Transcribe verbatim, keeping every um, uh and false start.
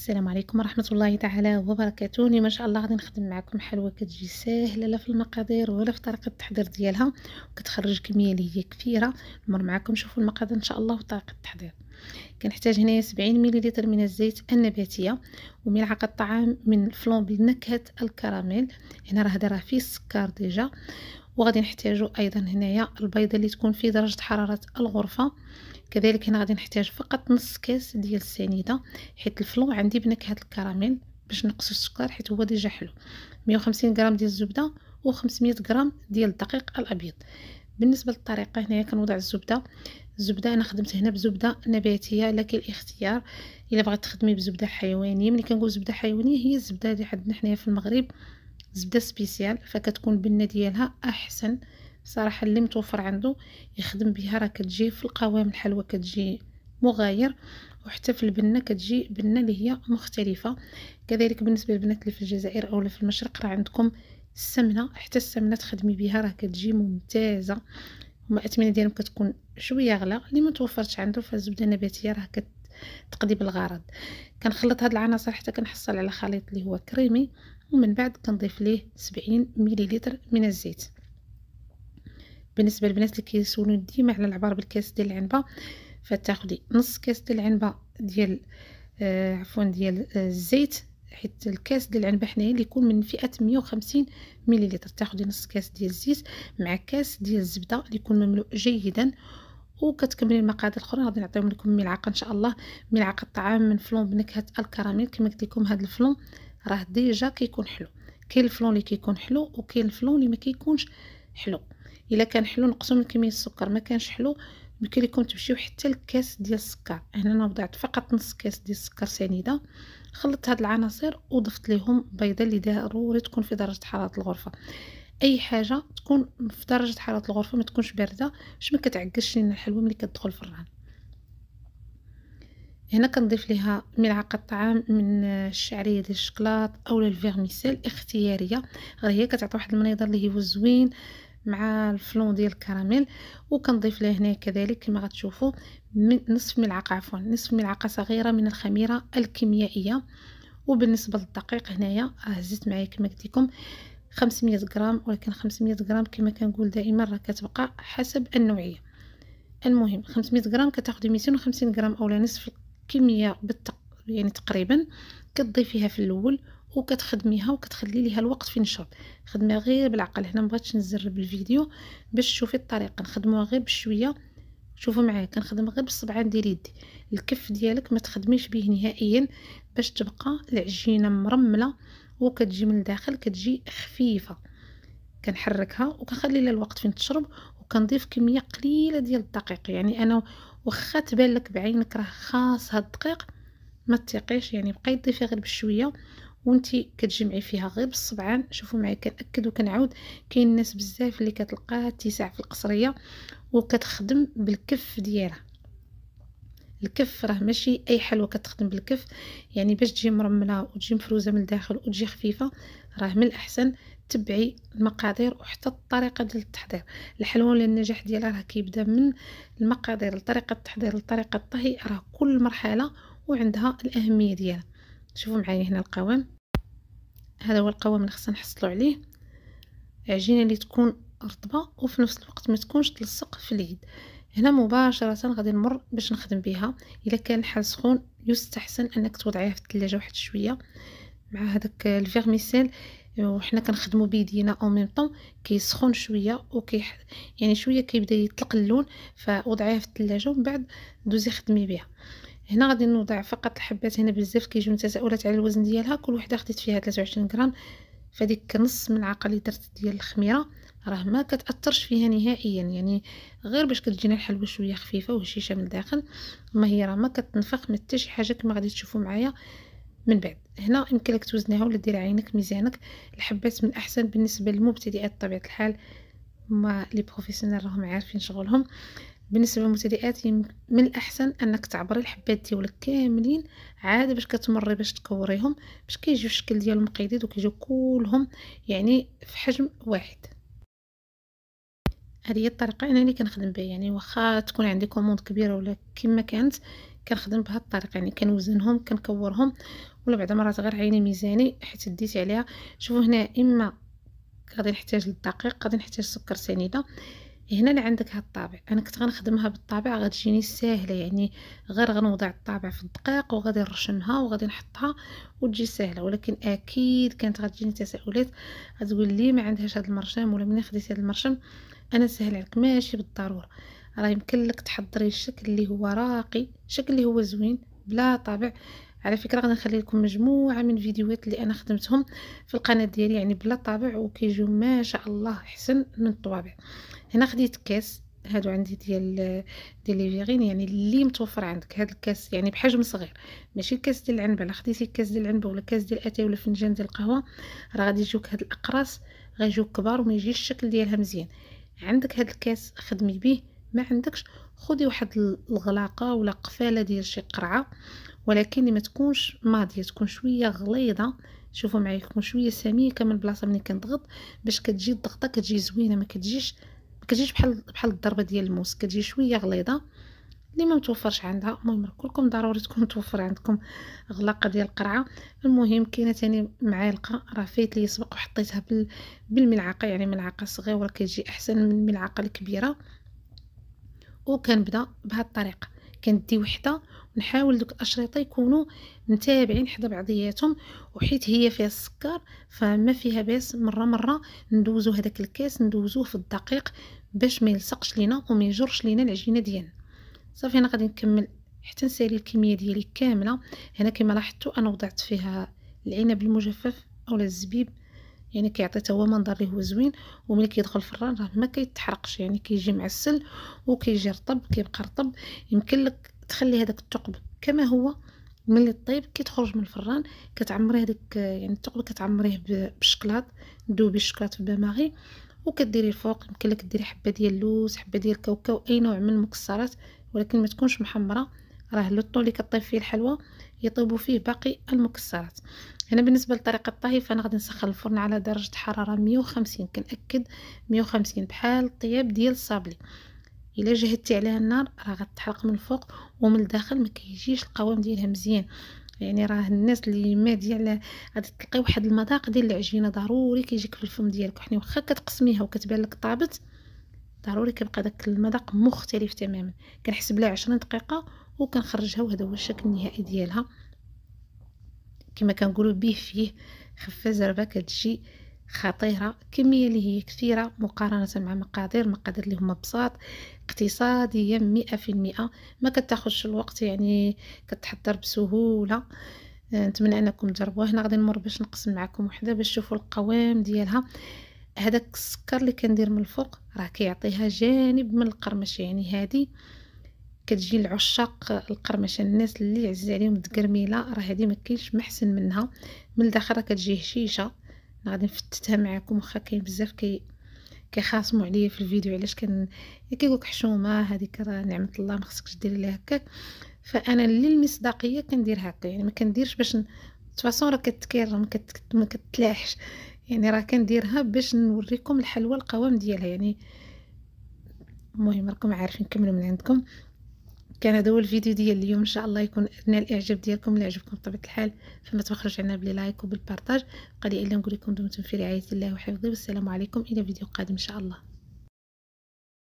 السلام عليكم ورحمة الله تعالى وبركاته. اليوم ان شاء الله غادي نخدم معكم حلوى كتجي ساهله لا في المقادير ولا في طريقه التحضير ديالها، وكتخرج كميه اللي هي كثيره. نمر معكم نشوفوا المقادير ان شاء الله وطريقه التحضير. كنحتاج هنايا سبعين مليلتر من الزيت النباتيه، وملعقه طعام من الفلون بنكهه الكراميل. هنا راه هذا راه فيه السكر ديجا. وغادي نحتاجو ايضا هنايا البيضه اللي تكون في درجه حراره الغرفه. كذلك هنا غادي نحتاج فقط نص كاس ديال السنيده، حيت الفلو عندي بنكهه الكراميل باش نقص السكر حيت هو ديجا حلو. مية وخمسين غرام ديال الزبده و500 غرام ديال الدقيق الابيض. بالنسبه للطريقه هنايا كنوضع الزبده. الزبده انا خدمت هنا بزبده نباتيه، لك الاختيار الا بغيت تخدمي بزبده حيوانيه. ملي كنقول زبده حيوانيه هي الزبده اللي عندنا حنايا في المغرب، زبده سبيسيال، فكتكون البنه ديالها احسن صراحه. اللي متوفر عنده يخدم بها، راه كتجي في القوام الحلوى كتجي مغاير، وحتى في البنه كتجي بنه اللي هي مختلفه. كذلك بالنسبه للبنات اللي في الجزائر او في المشرق راه عندكم السمنه، حتى السمنه تخدمي بها راه كتجي ممتازه. هما الاثمنه ديالهم كتكون شويه غلا، اللي ما توفرتش عنده فالزبده النباتيه راه كتقضي بالغرض. كنخلط هاد العناصر حتى كنحصل على خليط اللي هو كريمي، ومن بعد كنضيف ليه سبعين مليلتر من الزيت. بالنسبه للبنات اللي كيسولوني ديما على العبار بالكاس ديال العنبه، فتاخدي نص كاس ديال العنبه ديال آه عفوا ديال آه الزيت، حيت الكاس ديال العنبه حنايا اللي يكون من فئه مية وخمسين مليلتر. تاخدي نص كاس ديال الزيت مع كاس ديال الزبده اللي يكون مملوء جيدا، وكتكملي المقادير الاخرى. غادي نعطيهم لكم ملعقه ان شاء الله، ملعقه طعام من فلون بنكهه الكراميل. كما قلت لكم هذا الفلون راه ديجا كيكون حلو. كاين الفلون اللي كيكون حلو وكاين الفلون اللي ما كيكونش حلو. الا كان حلو نقصوا من كميه السكر، ما كانش حلو يمكن لكم تمشيو حتى الكاس ديال السكر. هنا انا وضعت فقط نص كاس ديال السكر سنيده. خلطت هاد العناصر وضفت لهم بيضه اللي ضروري تكون في درجه حراره الغرفه. اي حاجه تكون في درجه حراره الغرفه، ما تكونش بارده باش ما كتعكسش لنا الحلوى ملي كتدخل في الران. هنا كنضيف ليها ملعقه طعام من الشعريه ديال الشكلاط او الفيرميسيل اختياريه، غير هي كتعطي واحد المنظر اللي هو زوين مع الفلون ديال الكراميل. وكنضيف ليه هنا كذلك كما غتشوفوا من نصف ملعقه عفوا نصف ملعقه صغيره من الخميره الكيميائيه. وبالنسبه للدقيق هنايا راه زدت معايا كما قلت لكم خمسمية غرام، ولكن خمسمية غرام كما كنقول دائما راه كتبقى حسب النوعيه. المهم خمسمية غرام كتاخدي ميتين وخمسين غرام اولا نصف الكميه بالتق... يعني تقريبا كتضيفيها في الاول وكتخدميها وكتخلي ليها الوقت فين نشرب. خدميها غير بالعقل، هنا مبغيتش نزرب الفيديو باش تشوفي الطريقه. نخدموها غير بشويه، شوفوا معايا كنخدم غير بالصبعان ديال يدي. الكف ديالك ما تخدميش به نهائيا باش تبقى العجينه مرمله وكتجي من الداخل كتجي خفيفه. كنحركها وكنخلي لها الوقت فين تشرب، وكنضيف كميه قليله ديال الدقيق. يعني انا واخا تبان لك بعينك راه خاص هاد الدقيق، ما تثقيش، يعني بقاي تضيفي غير بشويه وانتي كتجمعي فيها غير بالصبعان. شوفوا معايا كنأكد وكنعاود، كاين الناس بزاف اللي كتلقاها اتساع في القصريه وكتخدم بالكف ديالها. الكف راه ماشي اي حلوى كتخدم بالكف، يعني باش تجي مرمله وتجي مفروزه من الداخل وتجي خفيفه راه من الاحسن تبعي المقادير وحتى الطريقه ديال التحضير. الحلوى اللي النجاح ديالها راه كيبدا من المقادير لطريقه التحضير لطريقه الطهي، راه كل مرحله وعندها الاهميه ديالها. شوفوا معايا هنا القوام، هذا هو القوام اللي خصنا نحصلوا عليه. عجينه اللي تكون رطبه وفي نفس الوقت ما تكونش تلصق في اليد. هنا مباشره غادي نمر باش نخدم بها. الا كان الحال سخون يستحسن انك توضعيها في الثلاجه واحد شويه مع هذاك الفيرميسيل، وحنا كنخدموا بيدينا او ميم طون كيسخن شويه وكي يعني شويه كيبدا يطلق اللون، فوضعيها في الثلاجه ومن بعد دوزي خدمي بها. هنا غادي نوضع فقط الحبات، هنا بزاف كيجيو تساؤلات على الوزن ديالها. كل وحده خديت فيها ثلاثة وعشرين غرام، فديك نص ملعقه اللي درت ديال الخميره راه ما كتاثرش فيها نهائيا، يعني غير باش كتجينا الحلوى شويه خفيفه وهشيشه من الداخل. ما هي راه ما كتنفخ ما حتى شي حاجه كما غادي تشوفوا معايا من بعد. هنا يمكن لك توزنيها ولا ديري عينك ميزانك. الحبات من احسن بالنسبه للمبتدئات بطبيعه الحال، هما لي بروفيسيونيل راهم عارفين شغلهم. بالنسبه للمبتدئات من الاحسن انك تعبري الحبات ديالك كاملين عاد باش كتمري باش تكوريهم، باش كيجيو الشكل ديالهم مقيدين وكيجيو كلهم يعني في حجم واحد. هذه هي الطريقه انا اللي كنخدم بها، يعني واخا تكون عندي كوموند كبيره ولا كما كانت كنخدم بهذه الطريقه، يعني كنوزنهم كنكورهم، ولا بعض المرات غير عيني ميزاني حيت ديت عليها. شوفوا هنا اما غادي نحتاج للدقيق، غادي نحتاج سكر سنيده. هنا اللي عندك هاد الطابع، انا كنت غنخدمها بالطابع غتجيني ساهله، يعني غير غنوضع الطابع في الدقيق وغادي نرشمها وغادي نحطها وتجي ساهله. ولكن اكيد كانت غتجيني تساؤلات، غتقول لي ما عندهاش هاد المرشم، ولا منين خديتي هاد المرشم؟ انا سهل عليك، ماشي بالضروره. راه يمكن لك تحضري الشكل اللي هو راقي، شكل اللي هو زوين بلا طابع. على فكره غادي نخلي لكم مجموعه من فيديوهات اللي انا خدمتهم في القناه ديالي يعني بلا طابع، وكيجيو ما شاء الله احسن من الطوابع. هنا خديت كاس، هادو عندي ديال ديال لي فيغين، يعني اللي متوفر عندك. هاد الكاس يعني بحجم صغير، ماشي الكاس ديال العنبه. لا خديتي كاس ديال العنبه ولا كاس ديال اتاي ولا فنجان ديال القهوه، راه غادي يجوك هاد الاقراص غيجوك كبار وما يجيش الشكل ديالها مزيان. عندك هاد الكاس خدمي به، ما عندكش خدي واحد الغلاقه ولا قفاله ديال شي قرعه، ولكن اللي ما تكونش ماضيه، تكون شويه غليظه. شوفوا معايا، تكون شويه سميكه من البلاصه ملي كنضغط، باش كتجي الضغطه كتجي زوينه، ما كتجيش ما كتجيش بحال بحال الضربه ديال الموس، كتجي شويه غليظه. اللي ما متوفرش عندها، المهم كلكم ضروري تكون متوفر عندكم غلاقه ديال القرعه. المهم كاينه ثاني معالقه، راه فايت لي سبق وحطيتها بال... بالملعقه، يعني ملعقه صغيره كتجي احسن من الملعقه الكبيره. وكنبدا بهذه الطريقه، كندي وحده ونحاول دوك الاشرطه يكونوا متابعين حدا بعضياتهم، وحيت هي فيها السكر فما فيها باس مره مره ندوزو هذاك الكاس ندوزوه في الدقيق باش ما يلصقش لينا وما يجرش لينا العجينه ديالنا. صافي انا غادي نكمل حتى نسالي الكميه ديالي كامله. هنا كما لاحظتوا انا وضعت فيها العنب المجفف اولا الزبيب، يعني كيعطي حتى هو منظر اللي هو زوين، وملي كيدخل الفران راه ما كيتحرقش، يعني كيجي معسل وكيجي رطب، كيبقى رطب. يمكن لك تخلي هذاك الثقب كما هو، ملي طيب كي تخرج من الفران كتعمريه هذاك، يعني الثقب كتعمريه بالشكلاط، دوبي الشكلاط في باماغي وكديري الفوق. يمكن لك ديري حبه ديال اللوز، حبه ديال الكاوكاو، اي نوع من المكسرات، ولكن ما تكونش محمره. راه لو طون اللي كطيب فيه الحلوى يطيبوا فيه باقي المكسرات. هنا بالنسبه لطريقه الطهي، فانا غادي نسخن الفرن على درجه حراره مية وخمسين، كنأكد مية وخمسين بحال الطياب ديال الصابلي. الا جهدتي عليها النار راه غتحرق من الفوق ومن الداخل ما كيجيش القوام ديالها مزيان. يعني راه الناس اللي ما ديال غادي تلقاي واحد المذاق ديال العجينه ضروري كيجيك في الفم ديالك، وحنا واخا كتقسميها وكتبان لك طابت، ضروري كيبقى داك المذاق مختلف تماما. كنحسب لها عشرين دقيقه وكنخرجها، وهذا هو الشكل النهائي ديالها. كما كنقولوا به فيه خفه زربه، كتجي خطيره. كميه اللي هي كثيره مقارنه مع مقادير مقادير اللي هما بساط، اقتصاديه مئة في المئة، ما كتاخذش الوقت، يعني كتحضر بسهوله. آه، نتمنى انكم تجربوها. هنا غادي نمر باش نقسم معكم وحده باش تشوفوا القوام ديالها. هذاك السكر اللي كندير من الفوق راه كيعطيها جانب من القرمشه، يعني هذه كتجي لعشاق القرمشه، الناس اللي عز عليهم التقرميله، راه هذه ما كاينش محسن منها. من الداخل راه كتجي هشيشه. غادي نفتتها معكم، واخا كاين بزاف كي كيخاصموا عليا في الفيديو علاش كان كيقولك حشومه هذيك راه نعمه الله ما خصكش ديري ليها هكاك. فانا للمصداقيه كندير هكا، يعني ما كنديرش باش تفاصون راه كتكير ما كت... ما كتلاحش، يعني راه كنديرها باش نوريكم الحلوى القوام ديالها يعني. المهم راكم عارفين، كملوا من عندكم. كان هذا هو الفيديو ديال اليوم، ان شاء الله يكون نال الاعجاب ديالكم. اللي عجبكم بطبيعه الحال فما تبخلوش علينا بلي لايك وبالبارطاج. بقى لي الا نقول لكم دمتم في رعايه الله وحفظه، والسلام عليكم الى فيديو قادم ان شاء الله.